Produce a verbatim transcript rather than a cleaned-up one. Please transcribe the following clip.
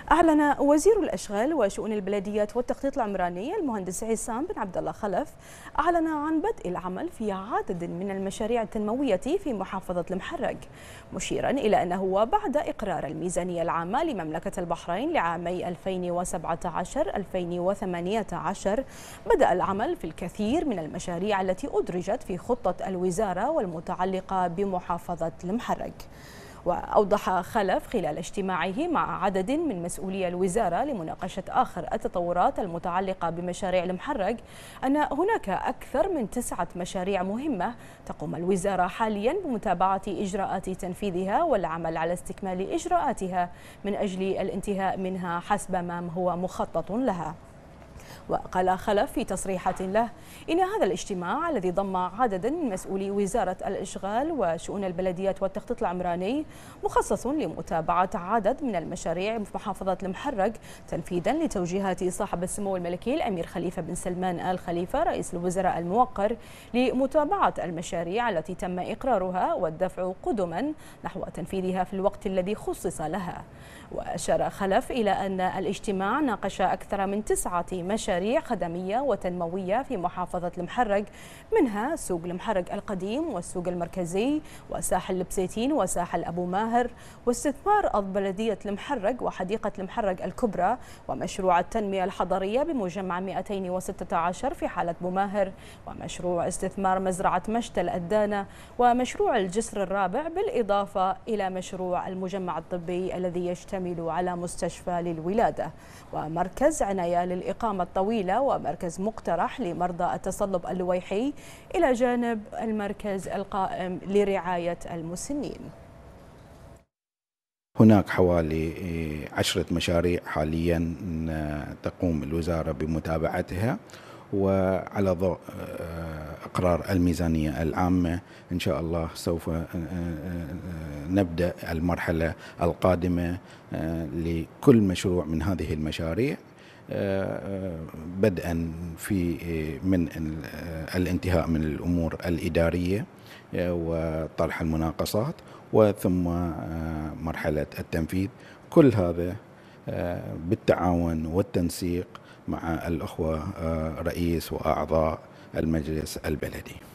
أعلن وزير الأشغال وشؤون البلديات والتخطيط العمراني المهندس عصام بن عبد الله خلف أعلن عن بدء العمل في عدد من المشاريع التنموية في محافظة المحرق، مشيرا إلى أنه بعد إقرار الميزانية العامة لمملكة البحرين لعامي ألفين وسبعة عشر ألفين وثمانية عشر بدأ العمل في الكثير من المشاريع التي أدرجت في خطة الوزارة والمتعلقة بمحافظة المحرق. وأوضح خلف خلال اجتماعه مع عدد من مسؤولي الوزارة لمناقشة آخر التطورات المتعلقة بمشاريع المحرق أن هناك أكثر من تسعة مشاريع مهمة تقوم الوزارة حاليا بمتابعة إجراءات تنفيذها والعمل على استكمال إجراءاتها من أجل الانتهاء منها حسب ما هو مخطط لها. وقال خلف في تصريحات له إن هذا الاجتماع الذي ضم عددا من مسؤولي وزارة الإشغال وشؤون البلديات والتخطيط العمراني مخصص لمتابعة عدد من المشاريع في محافظة المحرق تنفيذا لتوجيهات صاحب السمو الملكي الأمير خليفة بن سلمان آل خليفة رئيس الوزراء الموقر لمتابعة المشاريع التي تم إقرارها والدفع قدما نحو تنفيذها في الوقت الذي خصص لها. وأشار خلف إلى أن الاجتماع ناقش أكثر من تسعة مشاريع خدمية وتنموية في محافظة المحرق، منها سوق المحرق القديم والسوق المركزي وساحل لبسيتين وساحل أبو ماهر واستثمار أرض بلدية المحرق وحديقة المحرق الكبرى ومشروع التنمية الحضرية بمجمع مئتين وستة عشر في حالة أبو ماهر ومشروع استثمار مزرعة مشتل الدانة ومشروع الجسر الرابع، بالإضافة إلى مشروع المجمع الطبي الذي يشتمل على مستشفى للولادة ومركز عناية للإقامة الطويلة ومركز مقترح لمرضى التصلب اللويحي إلى جانب المركز القائم لرعاية المسنين. هناك حوالي عشرة مشاريع حاليا تقوم الوزارة بمتابعتها، وعلى ضوء إقرار الميزانية العامة إن شاء الله سوف نبدأ المرحلة القادمة لكل مشروع من هذه المشاريع، بدءا في من الانتهاء من الأمور الإدارية وطرح المناقصات وثم مرحلة التنفيذ، كل هذا بالتعاون والتنسيق مع الأخوة رئيس وأعضاء المجلس البلدي.